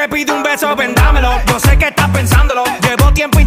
te pide un beso, vendámelo. Yo sé que estás pensándolo. Llevo tiempo